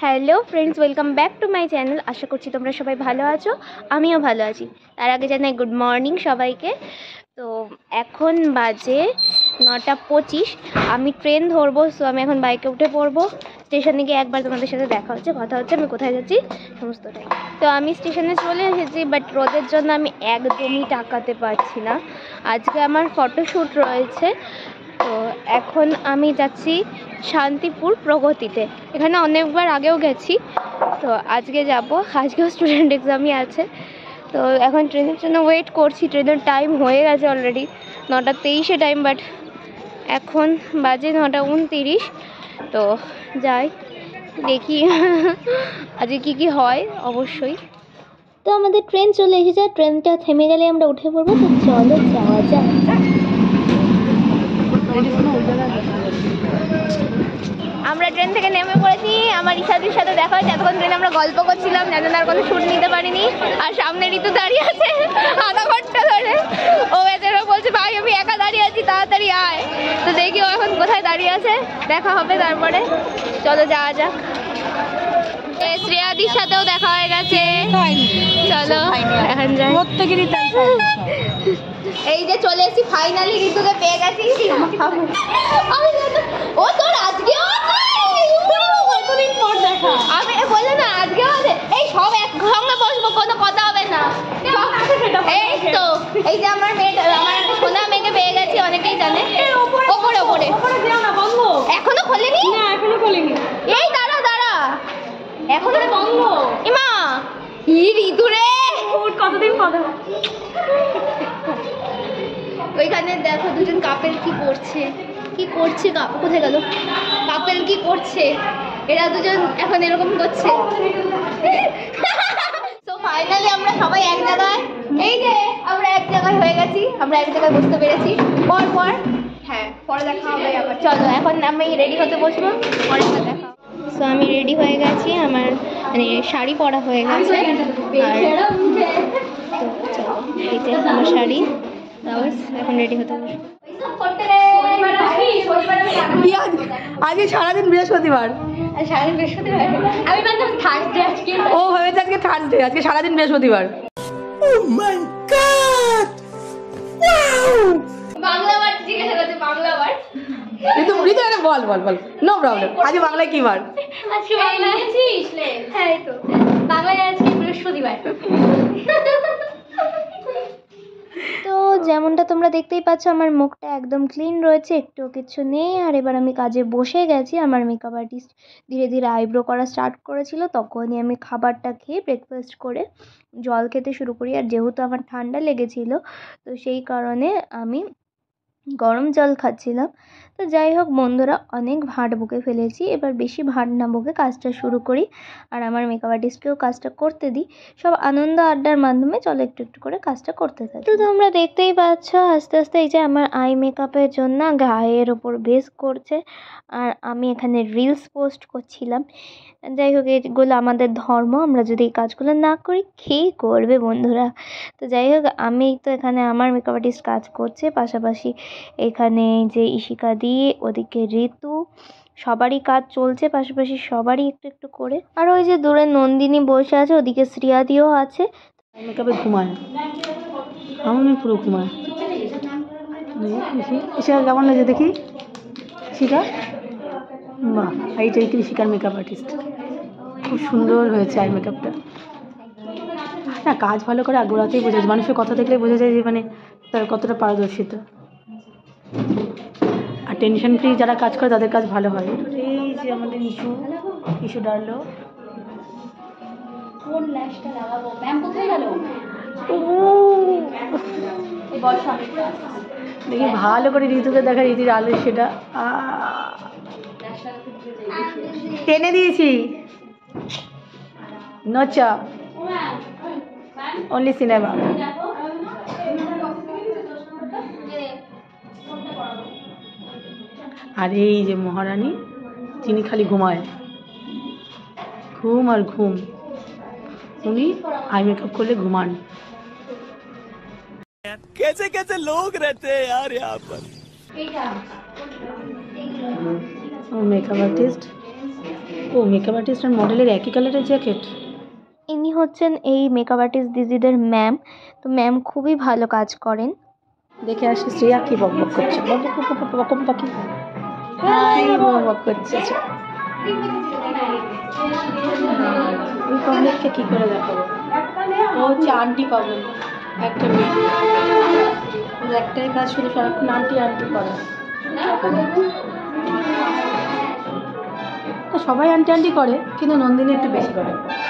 Hello friends, welcome back to my channel. আশা করছি তোমরা সবাই ভালো আছো, আমিও ভালো আছি। তার আগে জানাই গুড মর্নিং সবাইকে। তো এখন বাজে 9:25, আমি ট্রেন ধরবো। সো আমি এখন বাইকে উঠে পড়বো। স্টেশনে গিয়ে একবার তোমাদের সাথে দেখা হচ্ছে, কথা হচ্ছে, আমি কোথায় যাচ্ছি সমস্তটাই। তো আমি স্টেশনে চলে এসেছি, বাট রোদের জন্য আমি একদমই তাকাতে পারছি না। আজকে আমার ফটোশ্যুট রয়েছে। তো এখন আমি যাচ্ছি শান্তিপুর প্রগতিতে। এখানে অনেকবার আগেও গেছি, তো আজকে যাব। আজকেও স্টুডেন্ট এক্সামই আছে। তো এখন ট্রেনের জন্য ওয়েট করছি। ট্রেনের টাইম হয়ে গেছে অলরেডি 9:23 টাইম, বাট এখন বাজে 9:29। তো যাই, দেখি আজকে কি হয় অবশ্যই। তো আমাদের ট্রেন চলে এসেছে, ট্রেনটা থেমে গেলে আমরা উঠে পড়বো। তো চলো যাওয়া যাক। আমরা ট্রেন থেকে নেমে পড়েছি। আমার ইশাদির সাথে দেখা হয়েছে। এতক্ষণ ট্রেনে আমরা গল্প করছিলাম, যেন আর কোনো শ্যুট নিতে পারিনি। আর সামনে ঋতু দাঁড়িয়ে আছে আধা ঘন্টা ধরে। ও এদের বলছে ভাই আমি একা দাঁড়িয়ে আছি, তাড়াতাড়ি আয়। তো দেখি ও এখন কোথায় দাঁড়িয়ে আছে, দেখা হবে তারপরে। চলো যাওয়া যাক। শ্রেয়াদির সাথেও দেখা হয়ে গেছে। চলো এখন যাই। এই যে চলে এসেছি, ফাইনালি ঋতুকে পেয়ে গেছি। ও তোর আজকেও কতদিন পর দেখা। আমি বললে না আজকেও আছে। এই সব একসঙ্গে বসবো, কোনো কথা হবে না। এই তো এই যে আমার মেয়েটা, আমার একটা সোনা মেয়েকে পেয়ে গেছি, অনেকেই জানে। ওপরে ওপরে এখনো খোলেনি। এখনো খোলেনি। এই দাঁড়া দাঁড়া, এখনো বন্ধ। ইমা ই ঋতু রে, কতদিন কথা। ওইখানে দেখো দুজন কাপেল কি করছে। কোথায় গেল কাপেল? কি করছে এরা দুজন? এখন এরকম করছে। তো ফাইনালি আমরা সবাই এক জায়গায়, এই যে আমরা এক জায়গায় হয়ে গেছি, আমরা এক জায়গায় বসতে পেরেছি। পর হ্যাঁ, পরে দেখা হবে আবার। চলো এখন আমি রেডি হতে বসবো, পরে দেখা। সো আমি রেডি হয়ে গেছি, আমার মানে শাড়ি পরা হয়ে গেছে। আর চলো, এই যে আমার শাড়ি, এখন রেডি হতে বসবো। আজকে সারাদিন বৃহস্পতিবার। আমি ভাবলাম থার্সডে আজকে। ও ভেবেছে আজকে থার্সডে, আজকে সারাদিন বৃহস্পতিবার। বাংলা বার জিজ্ঞাসা করছে, বাংলা বার। বল নো প্রবলেম। আজকে বাংলায় কি বার? আজকে বাংলা আছিস? হ্যাঁ, এই তো বাংলায় আজকে বৃহস্পতিবার। তো যেমনটা তোমরা দেখতেই পাচ্ছ, আমার মুখটা একদম ক্লিন রয়েছে, একটু কিছু নেই। আর এবার আমি কাজে বসে গেছি। আমার মেকআপ আর্টিস্ট ধীরে ধীরে আইব্রো করা স্টার্ট করেছিল, তখনই আমি খাবারটা খেয়ে ব্রেকফাস্ট করে জল খেতে শুরু করি। আর যেহেতু আমার ঠান্ডা লেগেছিল, তো সেই কারণে আমি গরম জল খাচ্ছিলাম। তো যাই হোক বন্ধুরা, অনেক ভাট বকে ফেলেছি, এবার বেশি ভাট না বকে কাজটা শুরু করি। আর আমার মেকআপ আর্টিস্টকেও কাজটা করতে দিই। সব আনন্দ আড্ডার মাধ্যমে চলো একটু একটু করে কাজটা করতে থাকি। তো তোমরা দেখতেই পাচ্ছ আস্তে আস্তে এই যে আমার আই মেকআপের জন্য গায়ের ওপর বেস করছে। আর আমি এখানে রিলস পোস্ট করছিলাম। যাই হোক, এগুলো আমাদের ধর্ম, আমরা যদি এই কাজগুলো না করি কে করবে বন্ধুরা? তো যাই হোক, আমি তো এখানে আমার মেকআপ আর্টিস্ট কাজ করছে, পাশাপাশি এখানে যে ইশিকা দি, ওদিকে ঋতু, সবারই কাজ চলছে পাশাপাশি, সবারই একটু একটু করে। আর ওই যে দূরে নন্দিনী বসে আছে, ওদিকে শ্রিয়াদিও আছে। মেকআপে ঘুমায়, আমি পুরো ঘুমায়। ইশিকা কেমন লাগে দেখি? ইশিকা, বাহ, এইটাই কৃষিকার মেকআপ আর্টিস্ট। খুব সুন্দর হয়েছে আই মেকআপটা। না, কাজ ভালো করে আগোড়াতেই বোঝা যায়, মানুষের কথা দেখলে বোঝা যায় যে মানে তার কতটা পারদর্শিতা। আর টেনশন ফ্রি যারা কাজ করে তাদের কাজ ভালো হয়। এই যে আমাদের ইস্যু ডারলো, কোন ল্যাশটা লাগাবো? ম্যাম কোথায় গেল? দেখি ভালো করে ঋতুকে দেখা, ঋতুর আলো সেটা টেনে দিয়েছি। নো চাপ, অনলি সিনেমা। আর এই যে মহারানী, তিনি খালি ঘুমায়, ঘুম আর ঘুম। উনি আই মেকআপ করলে ঘুমান। कैसे कैसे लोग रहते हैं यार यहाँ पर। मेकअप आर्टिस्ट ও মেকআপ আর্টিস্ট আর মডেলের একই কালারের জ্যাকেট। ইনি হচ্ছেন এই মেকআপ আর্টিস্ট দিদিদের ম্যাম। তো ম্যাম খুবই ভালো কাজ করেন। দেখে আসি শ্রেয়া কি বকবক করছে, বকম পাখি বকবক করছে। ওই পাবলিককে কি করে দেখাবো? ও হচ্ছে আন্টি পাবলিক, একটা মেয়ে, ওর একটাই কাজ শুধু সারাক্ষণ আন্টি আন্টি করা। সবাই আন্টি আন্টি করে, কিন্তু নন্দিনী একটু বেশি করে।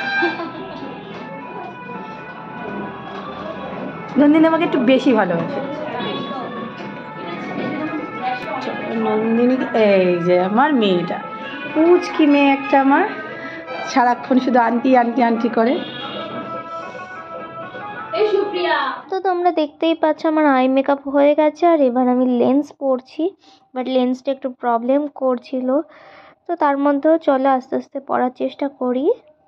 নন্দিনী আমাকে একটু বেশি ভালোবাসে। নন্দিনী এই যে আমার মেয়েটা, পুচকি মেয়ে একটা আমার, সারাক্ষণ শুধু আন্টি আন্টি আন্টি করে। তো তোমরা দেখতেই পাচ্ছ আমার আই মেকআপ হয়ে গেছে, আর এবার আমি লেন্স পরছি। বাট লেন্সটা একটু প্রবলেম করছিল, তো তার মধ্যেও চলো আস্তে আস্তে পড়ার চেষ্টা করি।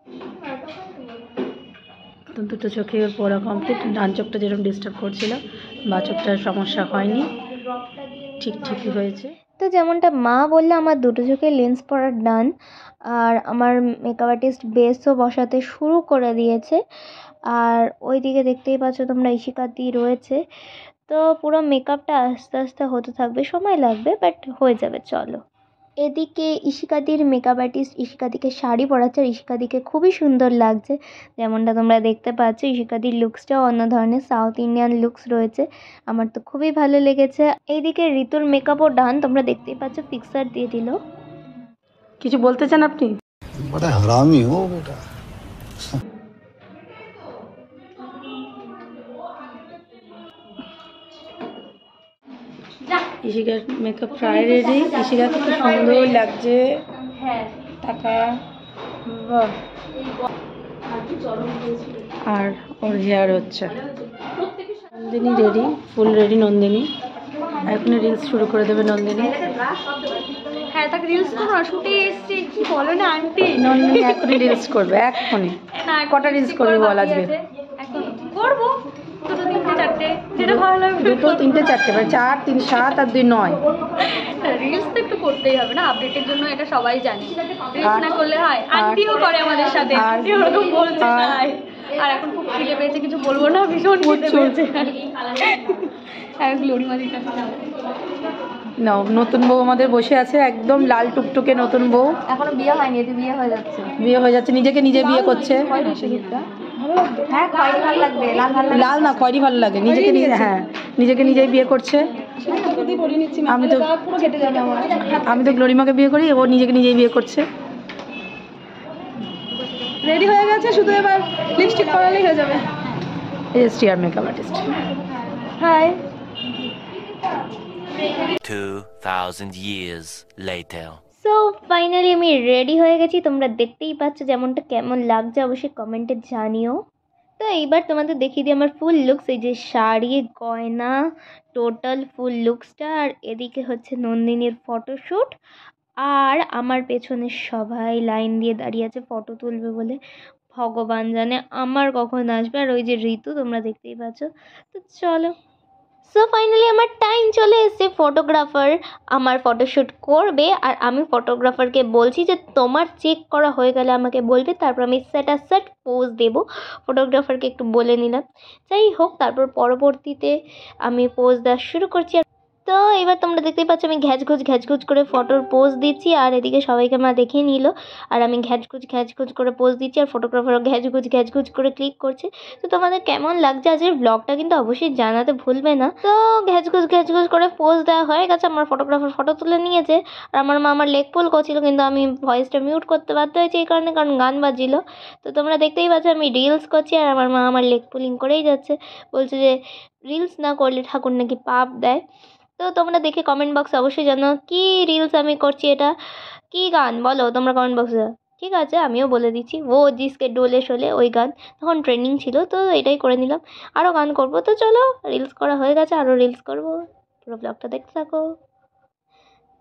দুটো চোখে পড়া কমপ্লিট। ডান চোখটা যেরকম ডিস্টার্ব করছিল, বা চোখটার সমস্যা হয়নি, ঠিকই হয়েছে। তো যেমনটা মা বললে আমার দুটো চোখে লেন্স পরা ডান, আর আমার মেকআপ আর্টিস্ট বেসও বসাতে শুরু করে দিয়েছে। আর ওইদিকে দেখতেই পাচ্ছ তোমরা ইশিকাদি রয়েছে। তো পুরো মেকআপটা আস্তে আস্তে হতে থাকবে, সময় লাগবে, বাট হয়ে যাবে। চলো, এদিকে ইশিকাদির মেকআপ আর্টিস্ট ইশিকাদিকে শাড়ি পরাচ্ছে, আর ইশিকাদিকে খুবই সুন্দর লাগছে। যেমনটা তোমরা দেখতে পাচ্ছ, ইশিকাদির লুকসটাও অন্য ধরনের সাউথ ইন্ডিয়ান লুকস রয়েছে, আমার তো খুবই ভালো লেগেছে। এইদিকে ঋতুর মেকআপও ডান, তোমরা দেখতেই পাচ্ছ ফিক্সার দিয়ে দিল। কিছু বলতে চান আপনি? बड़ा हरामी हो बेटा। ইশিকার মেকআপ প্রায় রেডি। ইশিকাকে খুব সুন্দর লাগছে, টাকা বাহ। আর ওর হেয়ার হচ্ছে। Nandini ready, full ready Nandini. এখনই রিলস শুরু করে দেবে নন্দিনী। হ্যাঁ, তাকে রিলস তো না শুটে এসেছি, কি বলো না আন্টি। নন্দিনী এখনই রিলস করবে, এখনই। কটা রিলস করবে বল আজকে? এখন করবো দুটো তিনটে চারটে, যেটা ভালো লাগবে। দুটো তিনটে চারটে, মানে 4 3 7 আর 2 9। রিলস তো একটু করতেই হবে না, আপডেটের জন্য, এটা সবাই জানে। রিলস না করলে হয়? আন্টিও করে আমাদের সাথে, আন্টি ওরকম বলছে তাই। আর এখন খুব খিদে পেয়েছে, কিছু বলবো না, ভীষণ খিদে পেয়েছে। গ্লোরিমাদির কাছে যাবো। নাও, নতুন বউ আমাদের বসে আছে, একদম লাল টুকটুকে নতুন বউ। এখনো বিয়ে হয়নি, এতে বিয়ে হয়ে যাচ্ছে। বিয়ে হয়ে যাচ্ছে, নিজেকে নিজে বিয়ে করছে। হ্যাঁ, খয়েরি ভালো লাগবে, লাল ভালো লাগবে। লাল না, খয়েরি ভালো লাগে। নিজেকে নিজে, হ্যাঁ, নিজেকে নিজেই বিয়ে করছে। আমি তো গ্লোরিমাকে বিয়ে করি, ও নিজেকে নিজেই বিয়ে করছে। রেডি হয়ে গেছে, শুধু এবার লিপস্টিক পরালেই হয়ে যাবে। STR makeup artist. Hi. 2000 years later. So finally আমি রেডি হয়ে গেছি, তোমরা দেখতেই পাচ্ছ যেমনটা। কেমন লাগছে অবশ্যই কমেন্টে জানিও। তো এইবার তোমাদের দেখিয়ে দিই আমার ফুল লুকস। এই যে শাড়ি, গয়না, টোটাল ফুল লুকসটা। আর এদিকে হচ্ছে নন্দিনীর ফটোশ্যুট, আর আমার পেছনে সবাই লাইন দিয়ে দাঁড়িয়ে আছে ফটো তুলবে বলে। ভগবান জানে আমার কখন আসবে। আর ওই যে ঋতু, তোমরা দেখতেই পাচ্ছ। তো চলো, সো ফাইনালি আমার টাইম চলে এসেছে। ফটোগ্রাফার আমার ফটোশ্যুট করবে, আর আমি ফটোগ্রাফারকে বলছি যে তোমার চেক করা হয়ে গেলে আমাকে বলবে, তারপর আমি সেট পোজ দেবো। ফটোগ্রাফারকে একটু বলে নিলাম, যাই হোক। তারপর পরবর্তীতে আমি পোজ দেওয়া শুরু করছি। তো এবার তোমরা দেখতেই পাচ্ছ আমি ঘ্যাচঘুচ করে ফটোর পোজ দিচ্ছি, আর এদিকে সবাইকে আমার দেখিয়ে নিল। আর আমি ঘ্যাচঘুচ করে পোজ দিচ্ছি, আর ফটোগ্রাফারও ঘ্যাচঘুচ করে ক্লিক করছে। তো তোমাদের কেমন লাগছে আজকের ব্লগটা কিন্তু অবশ্যই জানাতে ভুলবে না। তো ঘ্যাচঘুচ করে পোজ দেওয়া হয়ে গেছে, আমার ফটোগ্রাফার ফটো তুলে নিয়েছে। আর আমার মা আমার লেগ পুল করছিল, কিন্তু আমি ভয়েসটা মিউট করতে বাধ্য হয়েছি এই কারণে, কারণ গান বাজছিল। তো তোমরা দেখতেই পাচ্ছ আমি রিলস করছি, আর আমার মা আমার লেগ পুলিং করেই যাচ্ছে, বলছে যে রিলস না করলে ঠাকুর নাকি পাপ দেয়। তো তোমরা দেখে কমেন্ট বক্সে অবশ্যই জানো কি রিলস আমি করছি, এটা কি গান বলো তোমরা কমেন্ট বক্সে। ঠিক আছে, আমিও বলে দিচ্ছি, ও জিসকে ডোলে শোলে, ওই গান তখন ট্রেন্ডিং ছিল, তো এটাই করে নিলাম। আরও গান করবো, তো চলো রিলস করা হয়ে গেছে, আরও রিলস করবো। পুরো ব্লগটা দেখতে থাকো।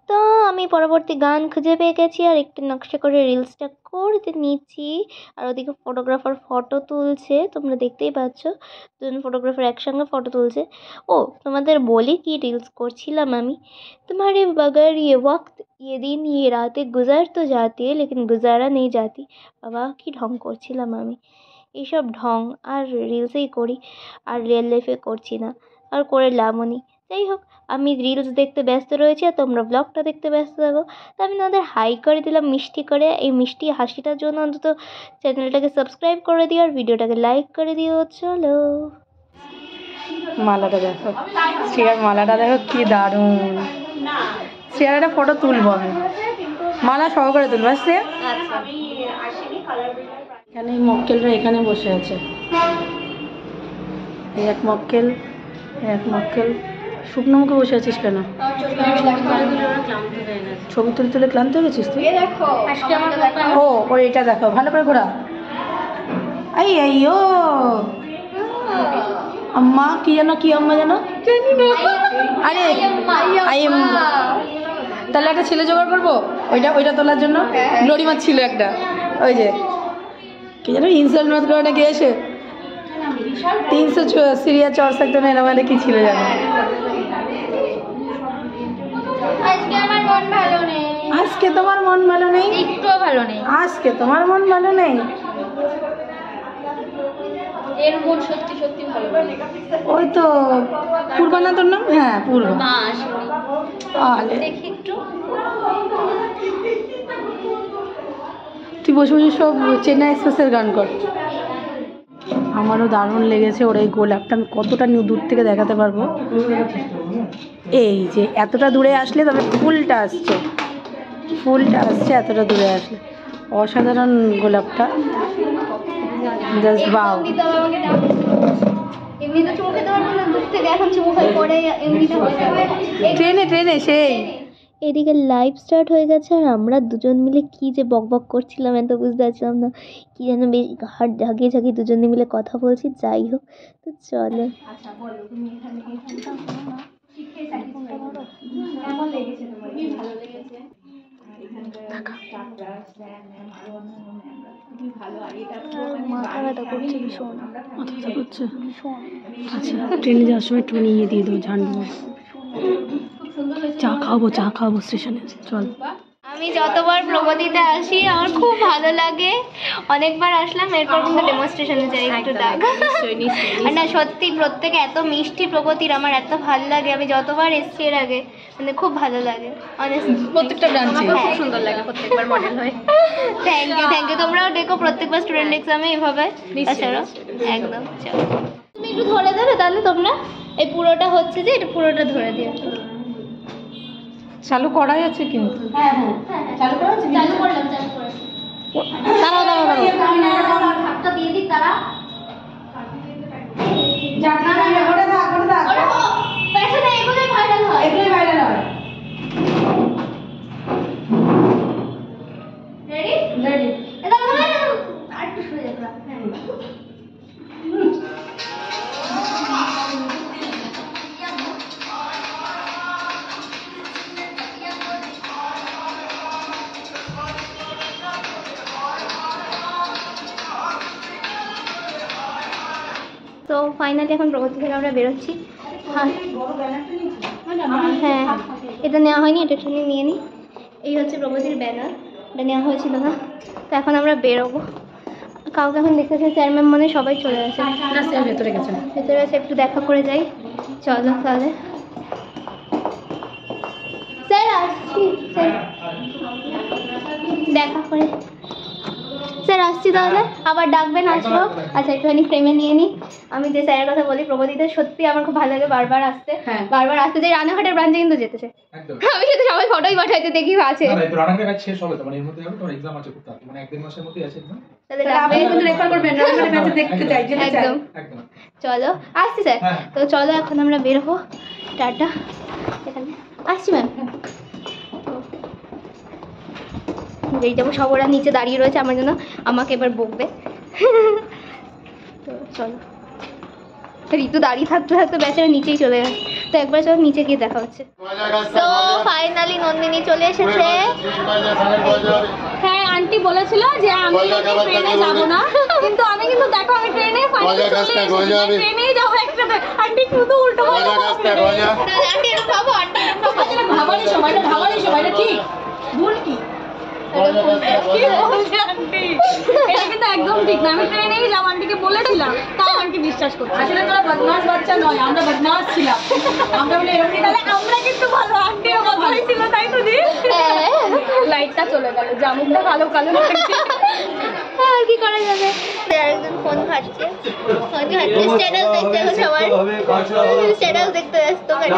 তো আমি পরবর্তী গান খুঁজে পেয়ে গেছি আর একটু নকশা করে রিলসটা করতে নিচ্ছি। আর ওদিকে ফটোগ্রাফার ফটো তুলছে, তোমরা দেখতেই পাচ্ছ দুজন ফটোগ্রাফার একসঙ্গে ফটো তুলছে। ও তোমাদের বলি কি রিলস করছিলাম আমি, तुम्हारे बगैर ये वक्त ये दिन ये रातें गुजर तो जाती है लेकिन गुजारा नहीं जाती। বাবা কি ঢং করছিলাম আমি, এইসব ঢং আর রিলসেই করি, আর রিয়েল লাইফে করছি না, আর করে লাভও নেই। যাই হোক, আমি রিলস দেখতে ব্যস্ত রয়েছি আর তোমরা ব্লগটা দেখতে ব্যস্ত থাকো। তো আমি তোমাদের হাই করে দিলাম মিষ্টি করে, এই মিষ্টি হাসিটার জন্য অন্তত চ্যানেলটাকে সাবস্ক্রাইব করে দিও আর ভিডিওটাকে লাইক করে দিও। চলো মালাটা দেখো, শ্রেয়ার মালাটা দেখো কি দারুণ। শ্রেয়ার একটা ফটো তুলবো আমি, মালা সহকারে তুলবো শ্রেয়া। এখানে এই মক্কেলরা এখানে বসে আছে, এই এক মক্কেল, এক মক্কেল। শুকনো মুখে বসে আছিস কেন? ছবি তুলে তুলে ক্লান্ত হয়ে গেছিস তুই? ও ও এটা দেখো ভালো করে ঘোরা। এই এই ও আম্মা কি জানো, কি আম্মা জানো? আরে আই এম, তাহলে একটা ছেলে জোগাড় করবো ওইটা ওইটা তোলার জন্য। গ্লোরি মাছ ছিল একটা, ওই যে কি জানো ইনসাল্ট মাছ করে নাকি এসে 300 সিরিয়া চর থাকতো না, এরকম একটা কি ছিল জানো? আজকে আমার মন ভালো নেই, আজকে তোমার মন ভালো নেই? একটুও ভালো নেই। আজকে তোমার মন ভালো নেই? এর মন সত্যি সত্যি ভালো নেই। ওই তো পূর্বা না তোর নাম? হ্যাঁ পূর্বা। মা আসেনি, আলে দেখি একটু। তুই বসে বসে সব চেন্নাই এক্সপ্রেসের গান কর। আমারও দারুণ লেগেছে ওর এই গোলাপটা, আমি কতটা দূর থেকে দেখাতে পারবো। এই যে এতটা দূরে আসলে তবে ফুলটা আসছে, ফুলটা আসছে এতটা দূরে আসলে। অসাধারণ গোলাপটা, জাস্ট বাও। এমনি তো চুমু খেতে পারবো না দূর থেকে, এখন চুমু খাই পরে এমনিতে হয়ে যাবে। ট্রেনে ট্রেনে সেই এদিকে লাইভ স্টার্ট হয়ে গেছে আর আমরা দুজন মিলে কি যে বকবক করছিলাম এত বুঝতে পারছিলাম না, কি যেন বেশ ঘাট ঝাঁকিয়ে ঝাঁকিয়ে দুজনে মিলে কথা বলছি। যাই হোক, তো চলো। মাথা ব্যথা করছে ভীষণ, মাথা ব্যথা করছে। আচ্ছা ট্রেনে যাওয়ার সময় একটু নিয়ে দিয়ে দেবো ঝান্ডু, চা খাওয়াবো স্টেশনে। চল। আমি যতবার প্রগতিতে আসি আমার খুব ভালো লাগে, অনেকবার আসলাম, এরপর কিন্তু ডেমনস্ট্রেশনে যাই একটু দেখ। আর না সত্যি প্রত্যেকে এত মিষ্টি প্রগতির, আমার এত ভালো লাগে, আমি যতবার এসছি এর আগে মানে খুব ভালো লাগে প্রত্যেকটা ব্রাঞ্চে খুব সুন্দর লাগে প্রত্যেকবার মডেল হয়। থ্যাংক ইউ তোমরাও দেখো প্রত্যেকবার স্টুডেন্ট এক্সামে এভাবে। তাছাড়া একদম চলো, তুমি একটু ধরে দেবে তাহলে তোমরা, এই পুরোটা হচ্ছে যে এটা পুরোটা ধরে দিও। চালু করাই আছে কিন্তু। চালু করলাম। দাঁড়াও হাতটা দিয়ে দিক তারা। পেছনে এগুলোই ভাইরাল হয়। রেডি? এটা আরেকটু শুয়ে যাবে। তো ফাইনালি এখন প্রগতি থেকে আমরা বেরোচ্ছি। হ্যাঁ এটা নেওয়া হয়নি, এটা একটু নিয়ে নিই। এই হচ্ছে প্রগতির ব্যানার, এটা নেওয়া হয়েছিল না। তো এখন আমরা বেরোবো, কাউকে এখন দেখতেছি স্যার ম্যাম মনে হয় সবাই চলে গেছে। না স্যার ভেতরে গেছে, ভেতরে আছে, একটু দেখা করে যাই। চলো তাহলে। স্যার আসছি, স্যার দেখা করে। স্যার আসছি তাহলে, আবার ডাকবেন আসবো। আচ্ছা একটুখানি ফ্রেমে নিয়ে নিই। আমি যে স্যারের কথা বলি প্রগতিতে সত্যি আমার খুব ভালো লাগে বারবার আসতে, বারবার আসতে চাই। রানাঘাটের ব্রাঞ্চে কিন্তু যেতে চাই আমি, সাথে সবাই ফটোই পাঠাইতে দেখি আছে। রানাঘাটের কাজ শেষ হবে তো, মানে এর মধ্যে হবে, তোর এক্সাম আছে খুব তাড়াতাড়ি, মানে 1-1.5 মাসের মধ্যেই আছে এক্সাম। তাহলে আপনি কিন্তু রেফার করবেন, রানাঘাটের ব্রাঞ্চে দেখতে চাই, যেতে চাই। একদম একদম। চলো আসছি স্যার। তো চলো এখন আমরা বেরোবো, টাটা। এখানে আসছি ম্যাম, বেরিয়ে যাবো। সব ওরা নিচে দাঁড়িয়ে রয়েছে আমার জন্য, আমাকে এবার বকবে। তো চলো। ঋতু দাঁড়িয়ে থাকতে থাকতে বেচারা নিচেই চলে গেছে। তো একবার চলো নিচে গিয়ে দেখা হচ্ছে। তো ফাইনালি নন্দিনী চলে এসেছে। হ্যাঁ আন্টি বলেছিল যে আমি ট্রেনে যাবো না, কিন্তু আমি কিন্তু দেখো আমি ট্রেনে ট্রেনেই যাবো একসাথে। আন্টি শুধু উল্টো আন্টি এরকম খাবো, আন্টি এরকম খাবো। ভাবারই সময়টা ঠিক ভুল কি কি বলছে আন্টি? এটা কিন্তু একদম ঠিক না, আমি ট্রেনেই যাবো আন্টিকে বলেছিলাম, তাও আন্টি বিশ্বাস করছে। আসলে তোরা বদমাস বাচ্চা নয়, আমরা বদমাস ছিলাম। আমরা বলে এরকমই তাহলে আমরা কিন্তু ভালো, আন্টিও ভালোই ছিল তাই তো দি? লাইটটা চলে গেল, জামুকটা কালো কালো লাগছে। আর কি করা যাবে। আরেকজন ফোন ঘাটছে, স্ট্যাটাস দেখতে হবে সবার, স্ট্যাটাস দেখতে ব্যস্ত ম্যাডাম।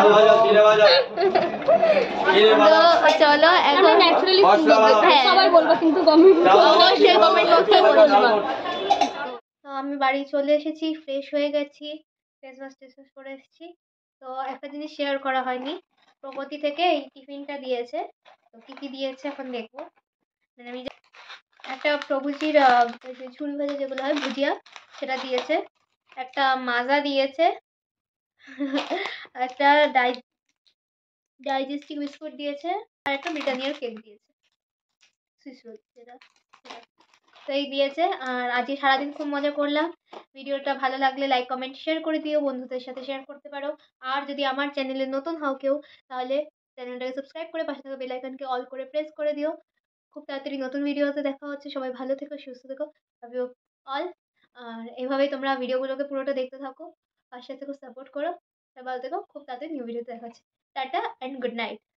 তো চলো এখন ন্যাচারালি হ্যাঁ সবাই বলবো কিন্তু কমেন্ট অবশ্যই কমেন্ট বক্সে বলবা। তো আমি বাড়ি চলে এসেছি, ফ্রেশ হয়ে গেছি, ফেস ওয়াশ টেস ওয়াশ করে এসেছি। তো একটা জিনিস শেয়ার করা হয়নি, প্রগতি থেকে এই টিফিনটা দিয়েছে। তো কী কী দিয়েছে এখন দেখবো। মানে আমি একটা প্রভুজির ঝুড়ি ভাজা যেগুলো হয় ভুজিয়া সেটা দিয়েছে, একটা মাজা দিয়েছে, একটা ডাইজেস্টিভ বিস্কুট দিয়েছে, আর একটা ব্রিটানিয়ার কেক দিয়েছে, সুইস রোল যেটা সেটা। তো এই দিয়েছে। আর আজকে সারাদিন খুব মজা করলাম। ভিডিওটা ভালো লাগলে লাইক কমেন্ট শেয়ার করে দিও, বন্ধুদের সাথে শেয়ার করতে পারো। আর যদি আমার চ্যানেলে নতুন হও কেউ, তাহলে চ্যানেলটাকে সাবস্ক্রাইব করে পাশে থাকা বেল আইকনকে অল করে প্রেস করে দিও। খুব তাড়াতাড়ি নতুন ভিডিওতে দেখা হচ্ছে। সবাই ভালো থেকো, সুস্থ থেকো, লাভ ইউ অল। আর এভাবেই তোমরা ভিডিওগুলোকে পুরোটা দেখতে থাকো, পাশে থেকো, সাপোর্ট করো। সবাই ভালো থেকো, খুব তাড়াতাড়ি নিউ ভিডিওতে দেখা হচ্ছে। Tata and good night.